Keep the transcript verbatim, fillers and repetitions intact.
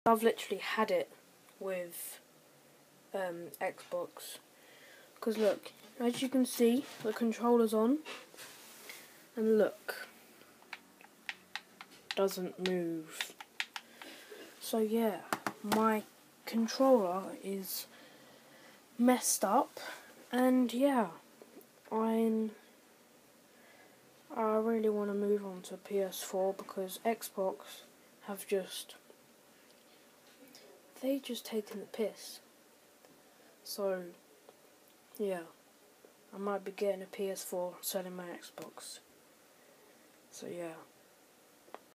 I've literally had it with um, Xbox. Because look, as you can see, the controller's on. And look, doesn't move. So yeah, my controller is messed up. And yeah, I'm... I really want to move on to P S four because Xbox have just... They just taken the piss. So, yeah. I might be getting a P S four, selling my Xbox. So yeah.